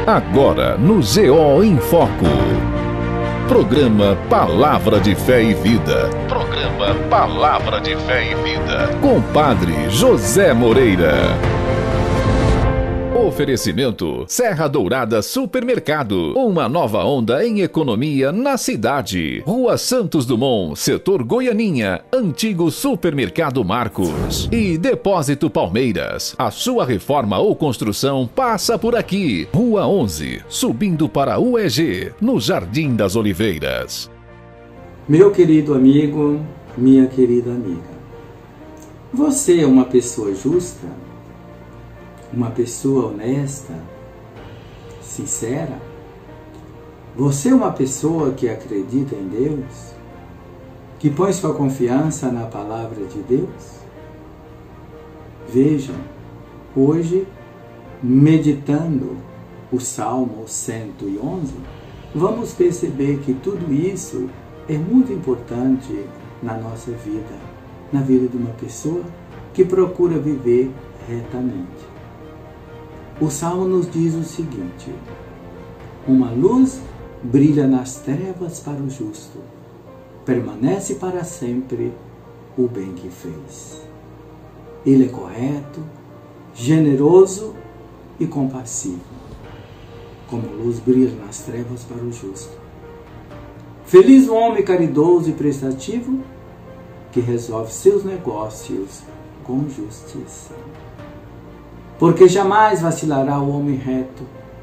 Agora no GO em Foco. Programa Palavra de Fé e Vida. Programa Palavra de Fé e Vida. Com Padre José Moreira. Oferecimento Serra Dourada Supermercado. Uma nova onda em economia na cidade. Rua Santos Dumont, setor Goianinha. Antigo Supermercado Marcos. E Depósito Palmeiras. A sua reforma ou construção passa por aqui. Rua 11, subindo para a UEG, no Jardim das Oliveiras. Meu querido amigo, minha querida amiga. Você é uma pessoa justa? Uma pessoa honesta, sincera? Você é uma pessoa que acredita em Deus? Que põe sua confiança na palavra de Deus? Vejam, hoje, meditando o Salmo 111, vamos perceber que tudo isso é muito importante na nossa vida, na vida de uma pessoa que procura viver retamente. O Salmo nos diz o seguinte: uma luz brilha nas trevas para o justo, permanece para sempre o bem que fez. Ele é correto, generoso e compassivo, como luz brilha nas trevas para o justo. Feliz o homem caridoso e prestativo, que resolve seus negócios com justiça. Porque jamais vacilará o homem reto,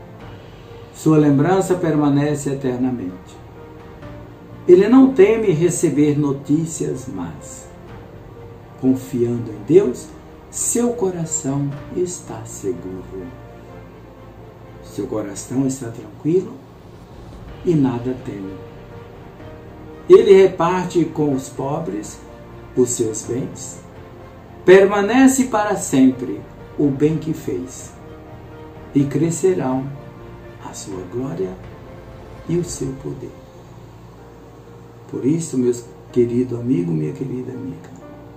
sua lembrança permanece eternamente. Ele não teme receber notícias más. Confiando em Deus, seu coração está seguro. Seu coração está tranquilo e nada teme. Ele reparte com os pobres os seus bens, permanece para sempre o bem que fez, e crescerão a sua glória e o seu poder. Por isso, meu querido amigo, minha querida amiga,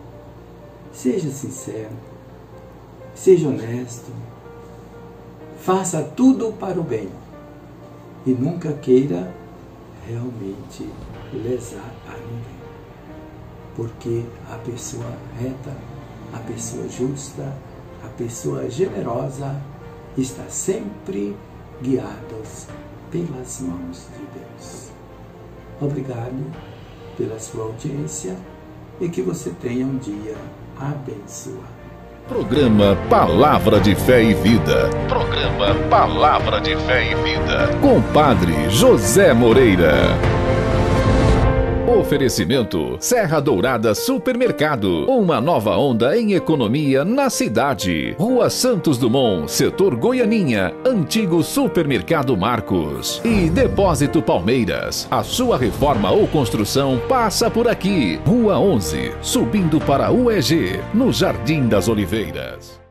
seja sincero, seja honesto, faça tudo para o bem e nunca queira realmente lesar a ninguém, porque a pessoa reta, a pessoa justa, a pessoa generosa está sempre guiada pelas mãos de Deus. Obrigado pela sua audiência e que você tenha um dia abençoado. Programa Palavra de Fé e Vida. Programa Palavra de Fé e Vida. Com Padre José Moreira. Oferecimento Serra Dourada Supermercado. Uma nova onda em economia na cidade. Rua Santos Dumont, setor Goianinha. Antigo Supermercado Marcos. E Depósito Palmeiras. A sua reforma ou construção passa por aqui. Rua 11, subindo para a UEG, no Jardim das Oliveiras.